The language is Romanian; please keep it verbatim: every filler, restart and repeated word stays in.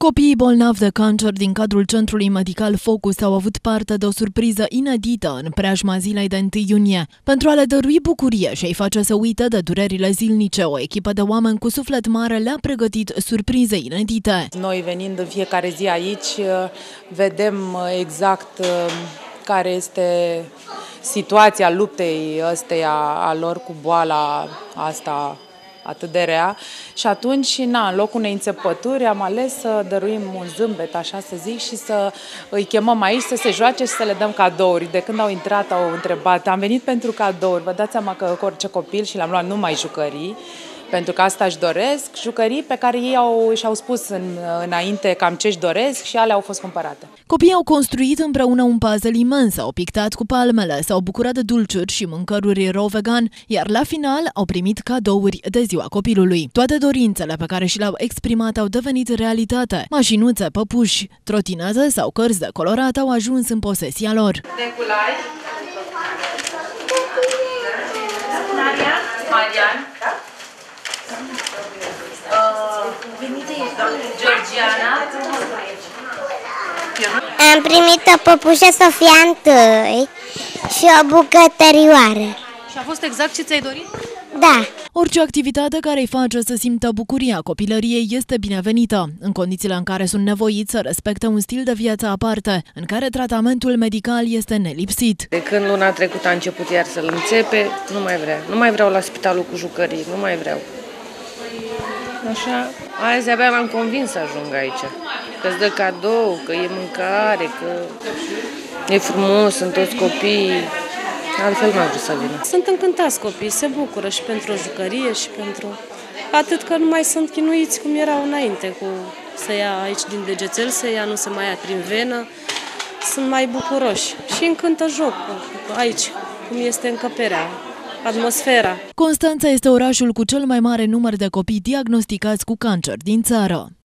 Copiii bolnavi de cancer din cadrul Centrului Medical Focus au avut parte de o surpriză inedită în preajma zilei de întâi iunie. Pentru a le dărui bucurie și a-i face să uite de durerile zilnice, o echipă de oameni cu suflet mare le-a pregătit surprize inedite. Noi, venind în fiecare zi aici, vedem exact care este situația luptei ăsteia a lor cu boala asta atât de rea, și atunci, na, în locul unei înțepături, am ales să dăruim un zâmbet, așa să zic, și să îi chemăm aici să se joace și să le dăm cadouri. De când au intrat, au întrebat, am venit pentru cadouri. Vă dați seama că orice copil, și le-am luat numai jucării, pentru că asta își doresc, jucării pe care ei au, și-au spus în, înainte cam ce își doresc și ale au fost cumpărate. Copiii au construit împreună un puzzle imens, au pictat cu palmele, s-au bucurat de dulciuri și mâncăruri raw vegan, iar la final au primit cadouri de ziua copilului. Toate dorințele pe care și le-au exprimat au devenit realitate. Mașinuțe, păpuși, trotinete sau cărți de colorat au ajuns în posesia lor. Neculai, Marian, Marian, Georgiana. Am primit o păpușă Sofia întâi și o bucătărioară. Și a fost exact ce ți-ai dorit? Da. Orice activitate care îi face să simtă bucuria copilăriei este binevenită, în condițiile în care sunt nevoiți să respecte un stil de viață aparte, în care tratamentul medical este nelipsit. De când luna trecută a început iar să-l înțepe, nu mai vrea. Nu mai vreau la spitalul cu jucării, nu mai vreau. Așa, azi abia m-am convins să ajung aici, că-ți dă cadou, că e mâncare, că e frumos, sunt toți copiii, altfel n-am vrut să vină. Sunt încântați copiii, se bucură și pentru o jucărie și pentru... Atât că nu mai sunt chinuiți cum erau înainte, cu să ia aici din degețel, să ia, nu se mai ia prin venă, sunt mai bucuroși și încântă jocul aici, cum este încăperea. Atmosfera. Constanța este orașul cu cel mai mare număr de copii diagnosticați cu cancer din țară.